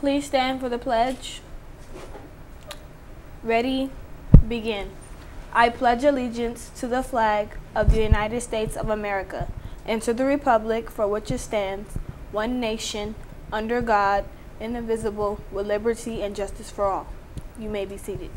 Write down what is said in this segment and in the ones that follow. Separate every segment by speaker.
Speaker 1: Please stand for the pledge. Ready, begin. I pledge allegiance to the flag of the United States of America and to the republic for which it stands, one nation, under God, indivisible, with liberty and justice for all. You may be seated.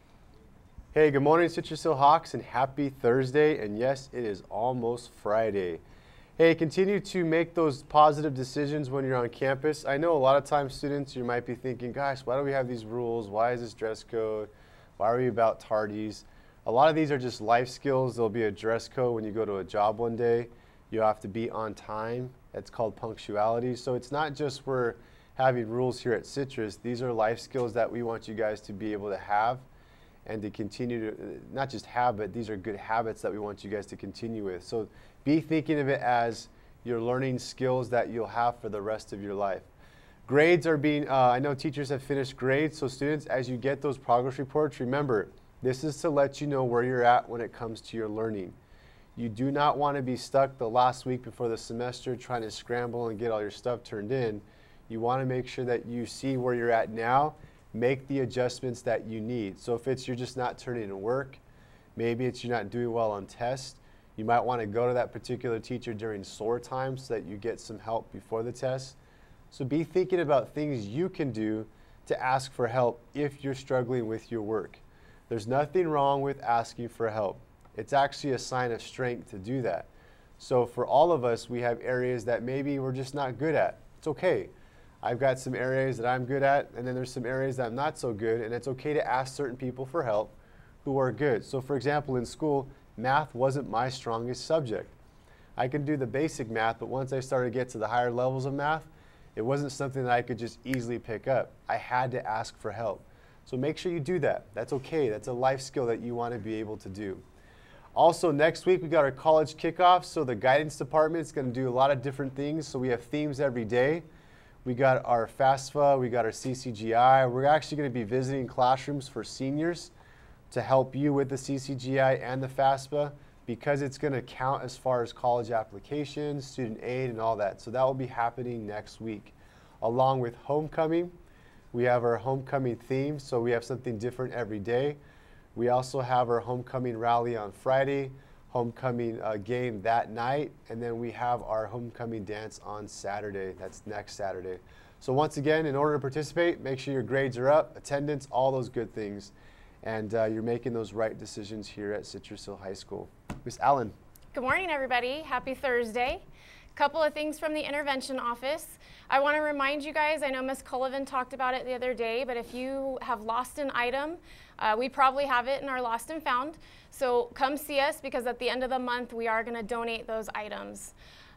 Speaker 2: Hey, good morning, CHHS Hawks, and happy Thursday. And yes, it is almost Friday. Hey, continue to make those positive decisions when you're on campus. I know a lot of times students, you might be thinking, gosh, why do we have these rules? Why is this dress code? Why are we about tardies? A lot of these are just life skills. There'll be a dress code when you go to a job one day. You have to be on time. That's called punctuality. So it's not just we're having rules here at CHHS. These are life skills that we want you guys to be able to have and to continue to, not just have, but these are good habits that we want you guys to continue with. So be thinking of it as you're learning skills that you'll have for the rest of your life. Grades are being, I know teachers have finished grades, so students, as you get those progress reports, remember, this is to let you know where you're at when it comes to your learning. You do not want to be stuck the last week before the semester trying to scramble and get all your stuff turned in. You want to make sure that you see where you're at now, make the adjustments that you need. So if it's you're just not turning in work, maybe it's you're not doing well on tests, you might want to go to that particular teacher during SOAR time so that you get some help before the test. So be thinking about things you can do to ask for help if you're struggling with your work. There's nothing wrong with asking for help. It's actually a sign of strength to do that. So for all of us, we have areas that maybe we're just not good at. It's okay. I've got some areas that I'm good at, and then there's some areas that I'm not so good, and it's okay to ask certain people for help who are good. So for example, in school, math wasn't my strongest subject. I could do the basic math, but once I started to get to the higher levels of math, it wasn't something that I could just easily pick up. I had to ask for help. So make sure you do that. That's okay. That's a life skill that you want to be able to do. Also, next week, we got our college kickoff. So the guidance department is going to do a lot of different things. So we have themes every day. We got our FAFSA, we got our CCGI. We're actually going to be visiting classrooms for seniors to help you with the CCGI and the FAFSA because it's going to count as far as college applications, student aid, and all that. So that will be happening next week. Along with homecoming, we have our homecoming theme, so we have something different every day. We also have our homecoming rally on Friday, homecoming game that night, and then we have our homecoming dance on Saturday. That's next Saturday. So once again, in order to participate, make sure your grades are up, attendance, all those good things, and you're making those right decisions here at Citrus Hill High School. Miss Allen.
Speaker 3: Good morning, everybody. Happy Thursday. Couple of things from the intervention office. I want to remind you guys, I know Ms. Cullivan talked about it the other day, but if you have lost an item, we probably have it in our lost and found. So come see us because at the end of the month, we are going to donate those items.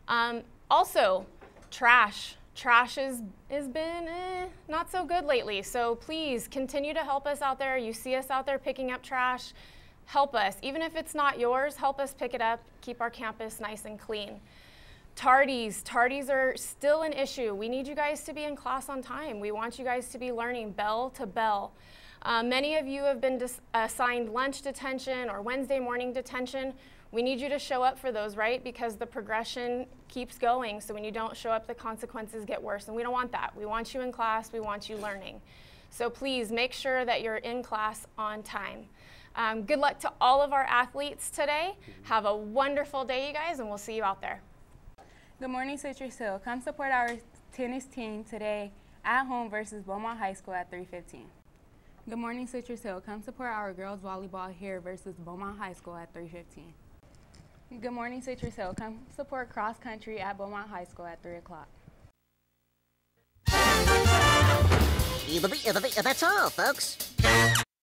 Speaker 3: Also, trash. Trash has been not so good lately. So please continue to help us out there. You see us out there picking up trash. Help us. Even if it's not yours, help us pick it up. Keep our campus nice and clean. Tardies. Tardies are still an issue. We need you guys to be in class on time. We want you guys to be learning bell to bell. Many of you have been assigned lunch detention or Wednesday morning detention. We need you to show up for those, right? Because the progression keeps going. So when you don't show up, the consequences get worse. And we don't want that. We want you in class. We want you learning. So please make sure that you're in class on time. Good luck to all of our athletes today. Have a wonderful day, you guys, and we'll see you out there.
Speaker 4: Good morning, Citrus Hill. Come support our tennis team today at home versus Beaumont High School at 3:15. Good morning, Citrus Hill. Come support our girls volleyball here versus Beaumont High School at 3:15. Good morning, Citrus Hill. Come support cross country at Beaumont High School at 3 o'clock.
Speaker 5: That's all, folks.